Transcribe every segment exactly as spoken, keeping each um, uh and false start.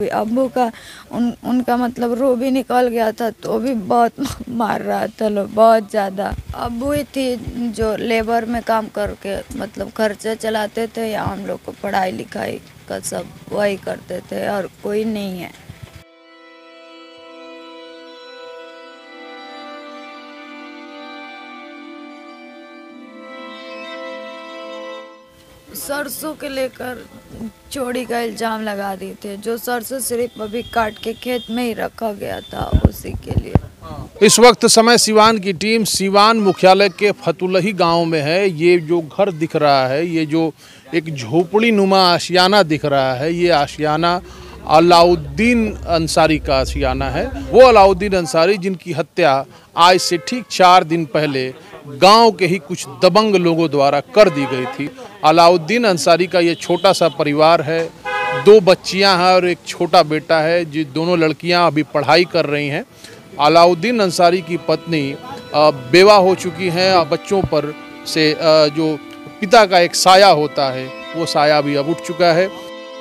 अब्बू का उन उनका मतलब रो भी निकल गया था तो भी बहुत मार रहा था लोग, बहुत ज़्यादा। अब्बू ही थी जो लेबर में काम करके मतलब खर्चा चलाते थे या हम लोग को पढ़ाई लिखाई का सब वही करते थे और कोई नहीं है। सरसों के लेकर चोरी का इल्ज़ाम लगा दिए थे, जो सरसों सिर्फ अभी काट के खेत में ही रखा गया था उसी के लिए। इस वक्त समय सिवान की टीम सिवान मुख्यालय के फतुलही गांव में है। ये जो घर दिख रहा है, ये जो एक झोपड़ी नुमा आशियाना दिख रहा है, ये आशियाना अलाउद्दीन अंसारी का आशियाना है। वो अलाउद्दीन अंसारी जिनकी हत्या आज से ठीक चार दिन पहले गांव के ही कुछ दबंग लोगों द्वारा कर दी गई थी। अलाउद्दीन अंसारी का ये छोटा सा परिवार है, दो बच्चियां हैं और एक छोटा बेटा है, जो दोनों लड़कियां अभी पढ़ाई कर रही हैं। अलाउद्दीन अंसारी की पत्नी बेवा हो चुकी हैं। बच्चों पर से जो पिता का एक साया होता है, वो साया भी अब उठ चुका है।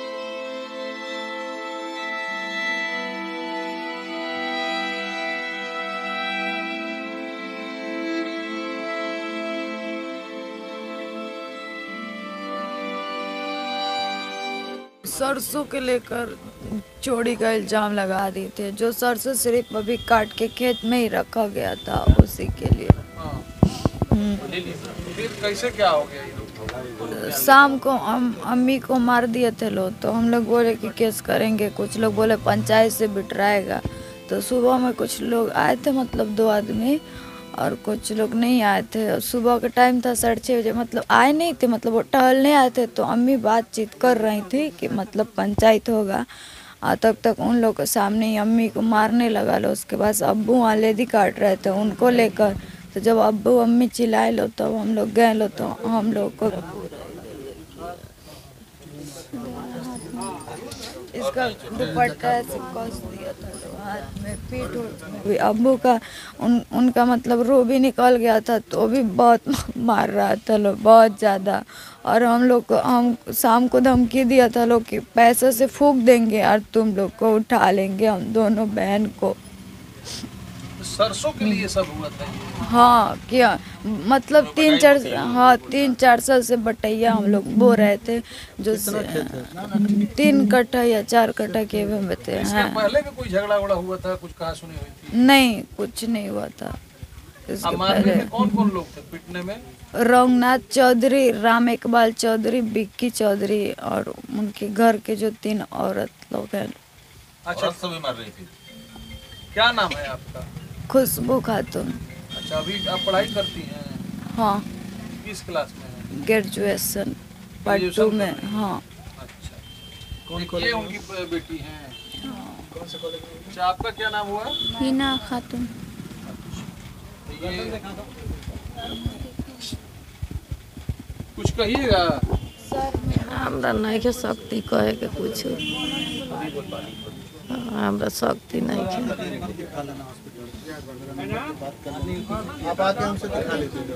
सरसों के लेकर चोरी का इल्ज़ाम लगा दिए थे, जो सरसों सिर्फ अभी काट के खेत में ही रखा गया था उसी के लिए। फिर कैसे क्या हो गया? शाम को हम अम्मी को मार दिए थे लोग, तो हम लोग बोले कि केस करेंगे, कुछ लोग बोले पंचायत से बिटराएगा। तो सुबह में कुछ लोग आए थे, मतलब दो आदमी, और कुछ लोग नहीं आए थे। सुबह का टाइम था, साढ़े छः बजे, मतलब आए नहीं थे, मतलब वो टहलने आए थे। तो अम्मी बातचीत कर रही थी कि मतलब पंचायत होगा, और तब तक उन लोग के सामने ही अम्मी को मारने लगा लो। उसके बाद अब्बू वहाँ लेदी काट रहे थे उनको लेकर। तो जब अब्बू अम्मी चिल्लाए लो तब तो हम लोग गए लो, तो हम लोग को इसका दुपट्टा ऐसे कस दिया था, हाथ में पीठ में। अब्बू का उन उनका मतलब रो भी निकल गया था तो भी बहुत मार रहा था लोग, बहुत ज़्यादा। और हम लोग को हम शाम को धमकी दिया था लोग कि पैसे से फूंक देंगे और तुम लोग को उठा लेंगे, हम दोनों बहन को। सरसों के लिए सब हुआ था? हाँ, क्या मतलब तीन चार हाँ तीन चार साल से बटैया हम लोग बो रहे थे, जो तीन कट्ठा या चार कट्ठा के में थे। हाँ। पहले भी कोई झगड़ा वगड़ा हुआ था, कुछ कहा सुनी हुई थी? नहीं, कुछ नहीं हुआ था। इसके पहले कौन कौन लोग थे पिटने में? रंगनाथ चौधरी, राम इकबाल चौधरी, बिक्की चौधरी और उनके घर के जो तीन औरत लोग हैं। अच्छा, सभी मार रही थी। क्या नाम है आपका? खुशबू खातून। अच्छा, अभी आप पढ़ाई करती हैं? हाँ। किस क्लास में? ग्रेजुएशन पार्ट टू में। हाँ। अच्छा, कौन कौन? ये उनकी बेटी हैं? हाँ। कौन से कॉलेज में? अच्छा, आपका क्या नाम हुआ? हिना खातून। कुछ कहिएगा सर? हमरा नहीं के शक्ति कहे के कुछ, हमरा शक्ति नहीं है। आप आके हमसे दिखा लीजिए।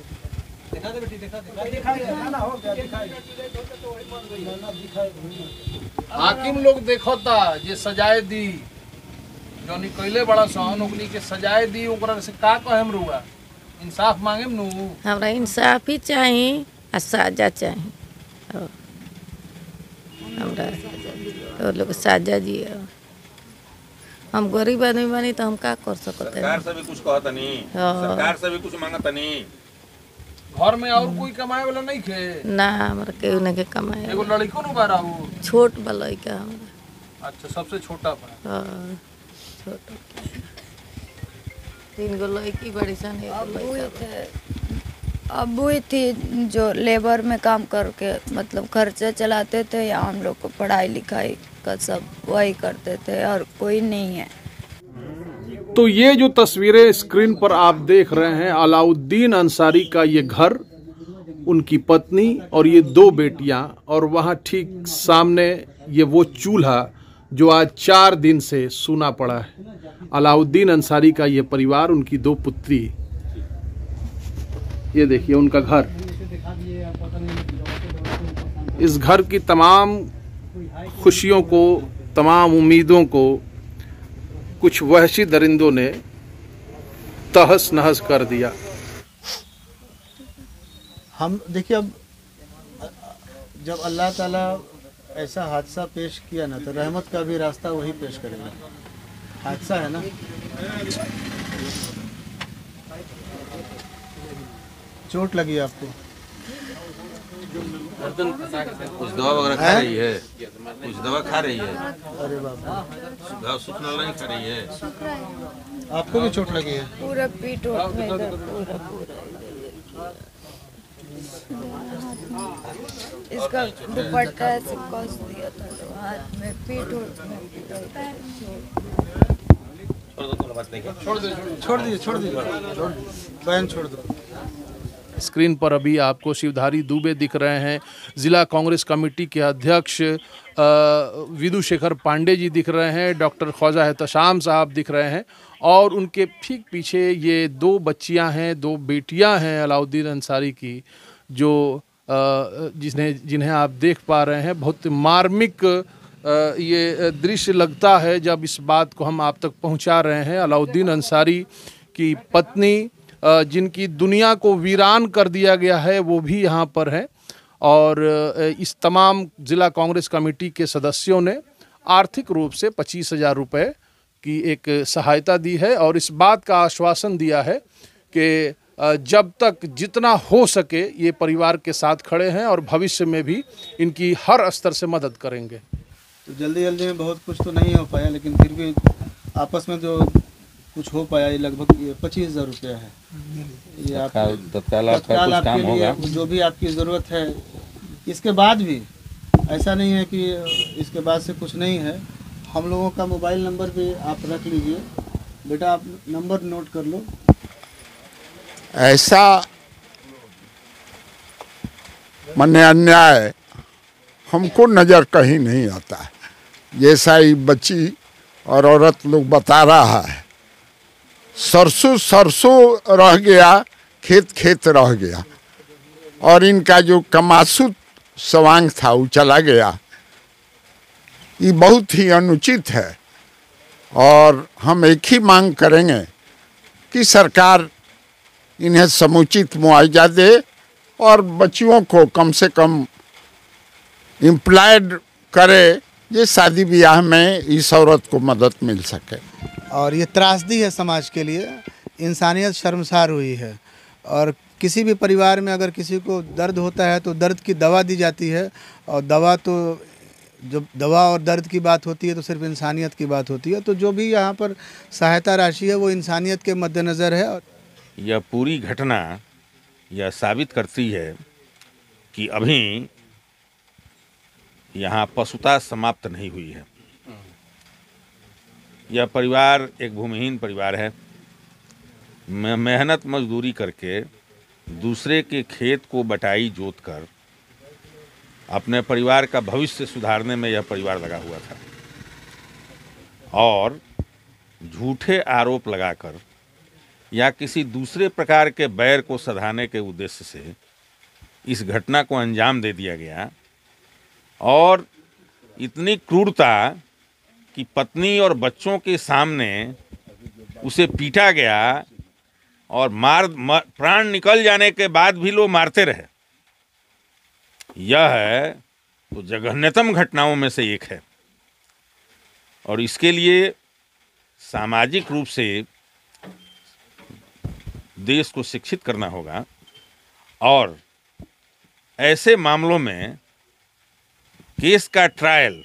हाकिम लोग देखो ता जे सजाए दी, जोनी कइले बड़ा सहन ओकनी के सजाए दी, ओकरा से का कहम रुआ? इंसाफ मांगेम नु? हमरा इंसाफ ही चाहिए आ सजा चाहिए। हमरा और लोग सजा दिए। हम गरीब आदमी बनी तो हम का कर सकते हैं? सरकार से भी कुछ कहता नहीं, सरकार से भी कुछ मांगता नहीं। घर में और कोई कमाए वाला नहीं खे? ना, हमरा केहू नहीं के कमाए। एगो लड़को नु बारा हो? छोट बा लड़का हमरा। अच्छा, सबसे छोटा बा? हां, छोटा। तीन गो लड़की बड़ी सन, एक लड़का। अब्बू ही थी जो लेबर में काम करके मतलब खर्चा चलाते थे या हम लोग को पढ़ाई लिखाई का सब वही करते थे और कोई नहीं है। तो ये जो तस्वीरें स्क्रीन पर आप देख रहे हैं, अलाउद्दीन अंसारी का ये घर, उनकी पत्नी और ये दो बेटियां, और वहां ठीक सामने ये वो चूल्हा जो आज चार दिन से सूना पड़ा है। अलाउद्दीन अंसारी का ये परिवार, उनकी दो पुत्री, ये देखिए उनका घर। इस घर की तमाम खुशियों को तमाम उम्मीदों को कुछ वहशी दरिंदों ने तहस नहस कर दिया। हम देखिए, अब जब अल्लाह ताला ऐसा हादसा पेश किया ना, तो रहमत का भी रास्ता वही पेश करेगा। हादसा है ना, चोट लगी आपको? कुछ दवा वगैरह खा रही है? कुछ दवा खा रही है? अरे बाप, घाव सूखने वाला नहीं खा रही है? आपको भी चोट लगी है? पूरा पीठ उठ में इधर पूरा पूरा इसका दुपट्टा ऐसे कस दिया था तो हाथ में पीठ उठ में छोड़ दीजिए, छोड़ दीजिए, छोड़ दीजिए, बहन छोड़ दो। स्क्रीन पर अभी आपको शिवधारी दुबे दिख रहे हैं, ज़िला कांग्रेस कमेटी के अध्यक्ष विदु शेखर पांडे जी दिख रहे हैं, डॉक्टर ख्वाजा एहतशाम साहब दिख रहे हैं और उनके ठीक पीछे ये दो बच्चियां हैं, दो बेटियां हैं अलाउद्दीन अंसारी की, जो जिन्हें जिन्हें आप देख पा रहे हैं। बहुत मार्मिक ये दृश्य लगता है जब इस बात को हम आप तक पहुंचा रहे हैं। अलाउद्दीन अंसारी की पत्नी जिनकी दुनिया को वीरान कर दिया गया है वो भी यहाँ पर है और इस तमाम ज़िला कांग्रेस कमेटी के सदस्यों ने आर्थिक रूप से पच्चीस हज़ार रुपये की एक सहायता दी है और इस बात का आश्वासन दिया है कि जब तक जितना हो सके ये परिवार के साथ खड़े हैं और भविष्य में भी इनकी हर स्तर से मदद करेंगे। तो जल्दी जल्दी में बहुत कुछ तो नहीं हो पाया, लेकिन फिर भी आपस में जो कुछ हो पाया, ये लगभग पच्चीस हज़ार रुपया है। ये आप तत्काल आपका कुछ काम होगा, जो भी आपकी ज़रूरत है। इसके बाद भी ऐसा नहीं है कि इसके बाद से कुछ नहीं है। हम लोगों का मोबाइल नंबर भी आप रख लीजिए बेटा, आप नंबर नोट कर लो। ऐसा मने अन्याय हमको नज़र कहीं नहीं आता है, जैसा ही बच्ची और औरत लोग बता रहा है। सरसों सरसों रह गया, खेत खेत रह गया और इनका जो कमासुत सवांग था वो चला गया। ये बहुत ही अनुचित है और हम एक ही मांग करेंगे कि सरकार इन्हें समुचित मुआवजा दे और बच्चियों को कम से कम एम्प्लॉयड करे, ये शादी ब्याह में इस औरत को मदद मिल सके। और ये त्रासदी है समाज के लिए, इंसानियत शर्मसार हुई है। और किसी भी परिवार में अगर किसी को दर्द होता है तो दर्द की दवा दी जाती है, और दवा तो जब दवा और दर्द की बात होती है तो सिर्फ इंसानियत की बात होती है। तो जो भी यहाँ पर सहायता राशि है वो इंसानियत के मद्देनज़र है। यह पूरी घटना यह साबित करती है कि अभी यहाँ पशुता समाप्त नहीं हुई है। यह परिवार एक भूमिहीन परिवार है। मेहनत मजदूरी करके दूसरे के खेत को बटाई जोत कर अपने परिवार का भविष्य सुधारने में यह परिवार लगा हुआ था और झूठे आरोप लगाकर या किसी दूसरे प्रकार के बैर को सधाने के उद्देश्य से इस घटना को अंजाम दे दिया गया और इतनी क्रूरता कि पत्नी और बच्चों के सामने उसे पीटा गया और मार, मार प्राण निकल जाने के बाद भी लोग मारते रहे। यह है तो जघन्यतम घटनाओं में से एक है और इसके लिए सामाजिक रूप से देश को शिक्षित करना होगा और ऐसे मामलों में केस का ट्रायल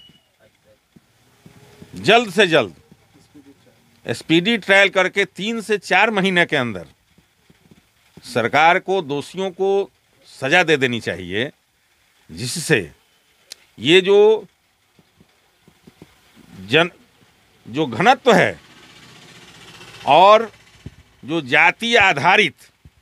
जल्द से जल्द स्पीडी ट्रायल करके तीन से चार महीने के अंदर सरकार को दोषियों को सजा दे देनी चाहिए, जिससे ये जो जन जो घनत्व है और जो जाति आधारित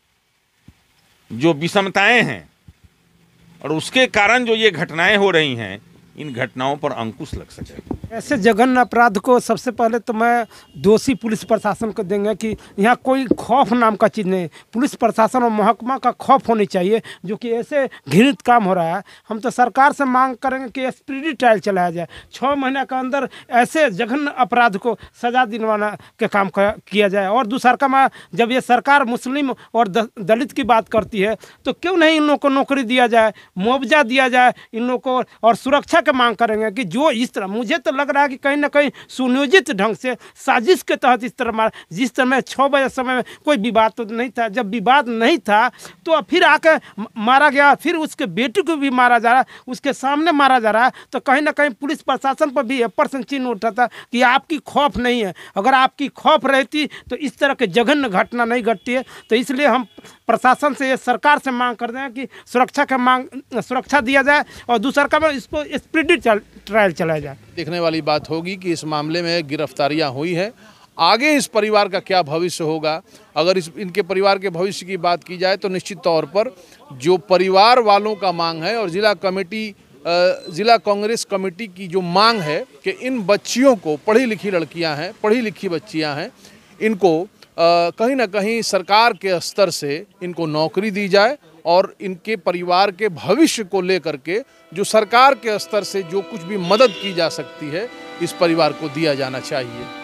जो विषमताएं हैं और उसके कारण जो ये घटनाएं हो रही हैं, इन घटनाओं पर अंकुश लग सके। ऐसे जघन्य अपराध को सबसे पहले तो मैं दोषी पुलिस प्रशासन को देंगे कि यहाँ कोई खौफ नाम का चीज़ नहीं, पुलिस प्रशासन और महकमा का खौफ होनी चाहिए जो कि ऐसे घृणित काम हो रहा है। हम तो सरकार से मांग करेंगे कि स्पीडी ट्रायल चलाया जाए, छः महीने के अंदर ऐसे जघन्य अपराध को सजा दिलवाना के काम किया जाए। और दूसरा का जब ये सरकार मुस्लिम और दलित की बात करती है तो क्यों नहीं इन लोगों को नौकरी दिया जाए, मुआवजा दिया जाए इन लोगों को, और सुरक्षा की मांग करेंगे कि जो इस तरह मुझे तो लग रहा है कि कहीं ना कहीं सुनियोजित ढंग से साजिश के तहत इस तरह मार, जिस समय छः बजे समय में कोई विवाद तो नहीं था, जब विवाद नहीं था तो फिर आके मारा गया, फिर उसके बेटे को भी मारा जा रहा है, उसके सामने मारा जा रहा है। तो कहीं ना कहीं पुलिस प्रशासन पर भी प्रश्न चिन्ह उठा था कि आपकी खौफ नहीं है। अगर आपकी खौफ रहती तो इस तरह के जघन्य घटना नहीं घटती है। तो इसलिए हम प्रशासन से, सरकार से मांग करते हैं कि सुरक्षा का मांग सुरक्षा दिया जाए और दूसरा का इसको स्पीडी ट्रायल चलाया जाए। देखने वाली बात होगी कि इस मामले में गिरफ्तारियां हुई हैं, आगे इस परिवार का क्या भविष्य होगा। अगर इस इनके परिवार के भविष्य की बात की जाए तो निश्चित तौर पर जो परिवार वालों का मांग है और ज़िला कमेटी ज़िला कांग्रेस कमेटी की जो मांग है कि इन बच्चियों को, पढ़ी लिखी लड़कियां हैं, पढ़ी लिखी बच्चियां हैं, इनको कहीं ना कहीं सरकार के स्तर से इनको नौकरी दी जाए और इनके परिवार के भविष्य को लेकर के जो सरकार के स्तर से जो कुछ भी मदद की जा सकती है इस परिवार को दिया जाना चाहिए।